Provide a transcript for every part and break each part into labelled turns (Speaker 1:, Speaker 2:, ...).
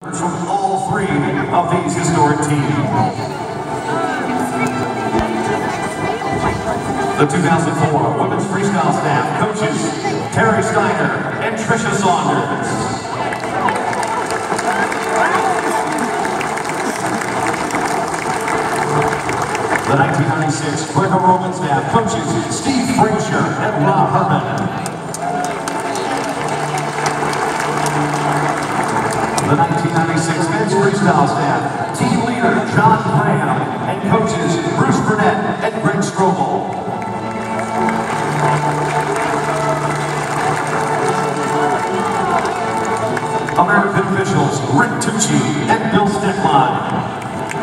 Speaker 1: From all three of these historic teams. The 2004 Women's Freestyle Staff coaches Terry Steiner and Trisha Saunders. The 1996 Greco-Roman Staff coaches Steve Frazier and Rob Herman. The 1996 Men's Freestyle Staff, team leader John Graham and coaches Bruce Burnett and Greg Strobel. American officials Rick Tucci and Bill Steckline.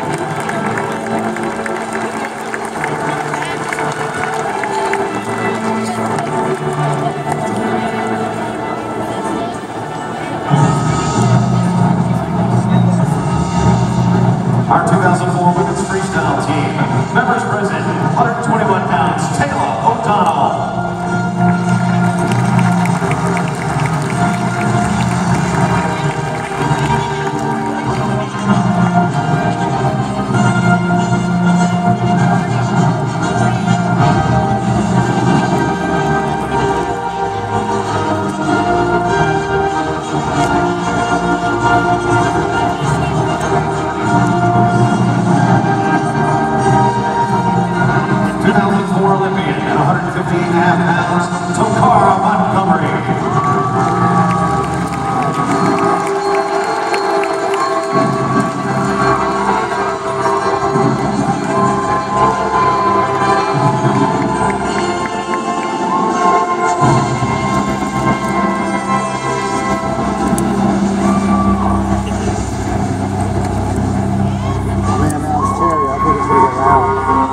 Speaker 1: Our 2004 Women's Freestyle team, members present, 121 pounds, Taylor O'Donnell. Olympian at 115.5 pounds, Tokara Montgomery.
Speaker 2: Man, that was Terry. I think it's going to get loud.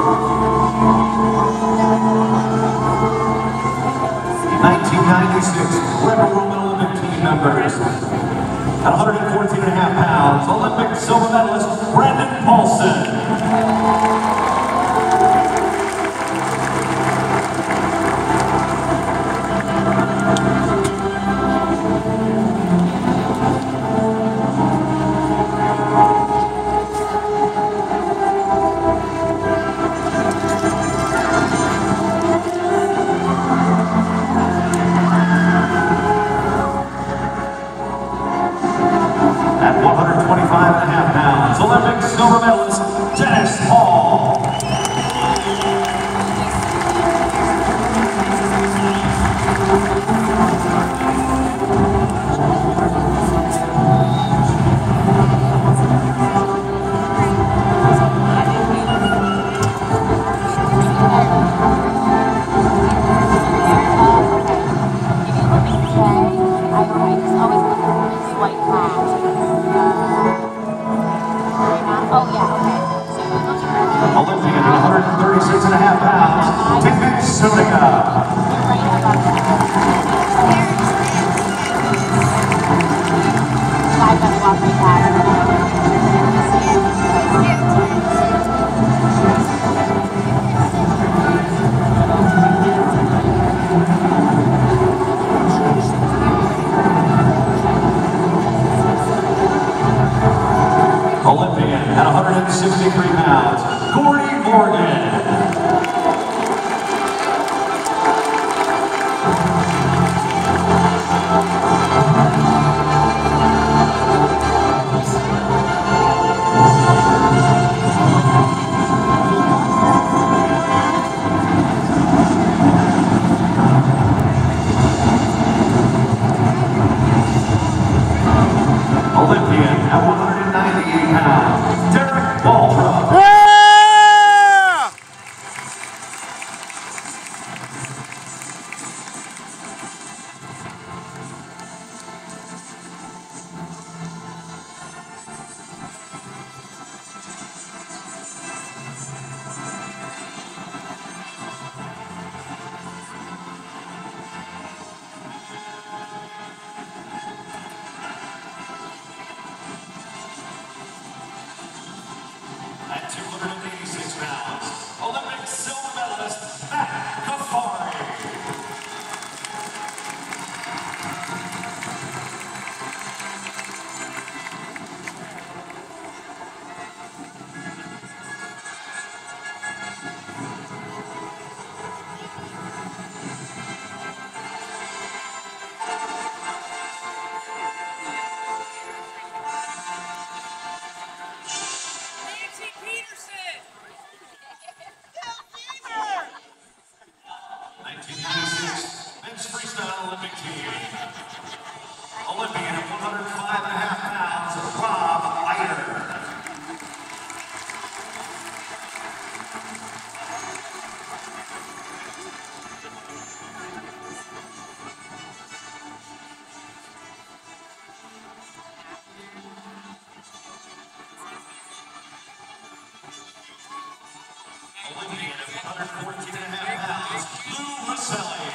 Speaker 1: 1996 Greco-Roman Olympic team members. At 114.5 pounds, Olympic silver medalist Brandon Paulson. At 125.5 pounds, Olympic silver medalist Dennis Hall. Olympian at 114.5 pounds, Lou Rosselli.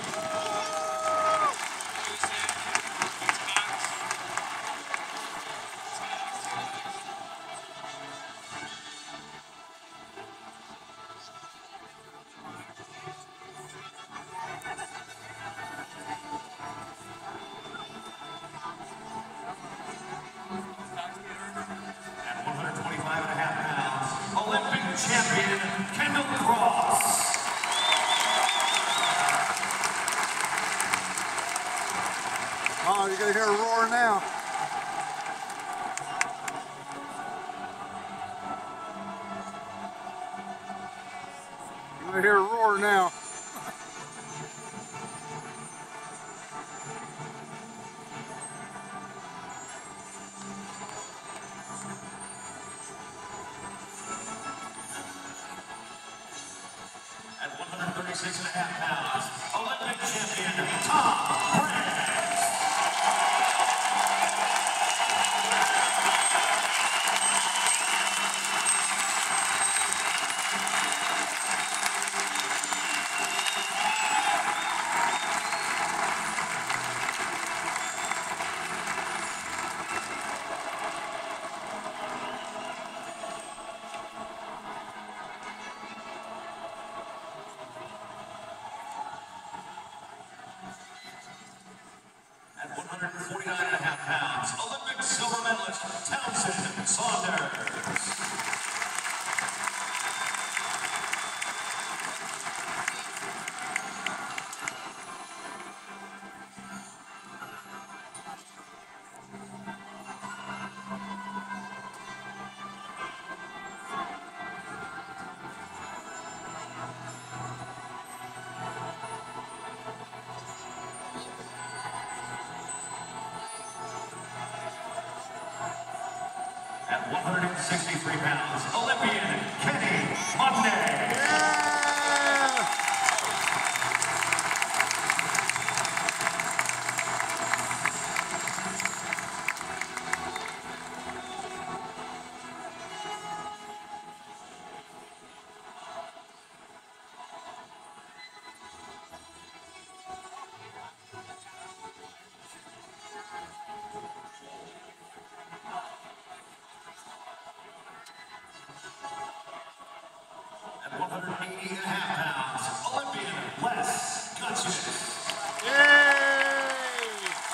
Speaker 1: At 125.5 pounds, Olympic champion Kendall Cross.
Speaker 2: Oh, you're going to hear a roar now. You're going to hear a roar now.
Speaker 1: At 136.5 pounds, Olympic champion Tom Brands. At 149.5 pounds, Olympic silver medalist Townsend Saunders. At 163 pounds, Olympian Kenny Monday.
Speaker 2: Yeah!
Speaker 1: At 180.5 pounds, Olympian Les Gutches.
Speaker 2: Yay!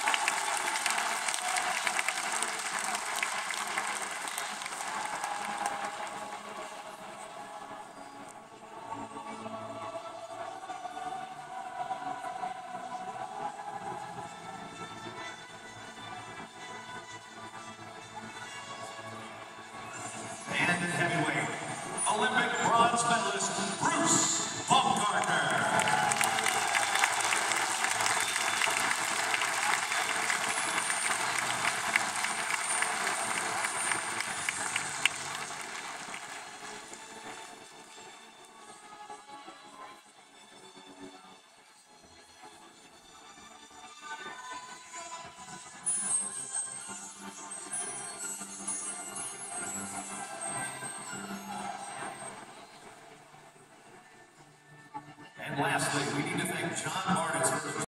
Speaker 1: And in heavyweight, Olympic bronze medalist Bruce Baumgartner. And lastly, we need to thank John Barnes for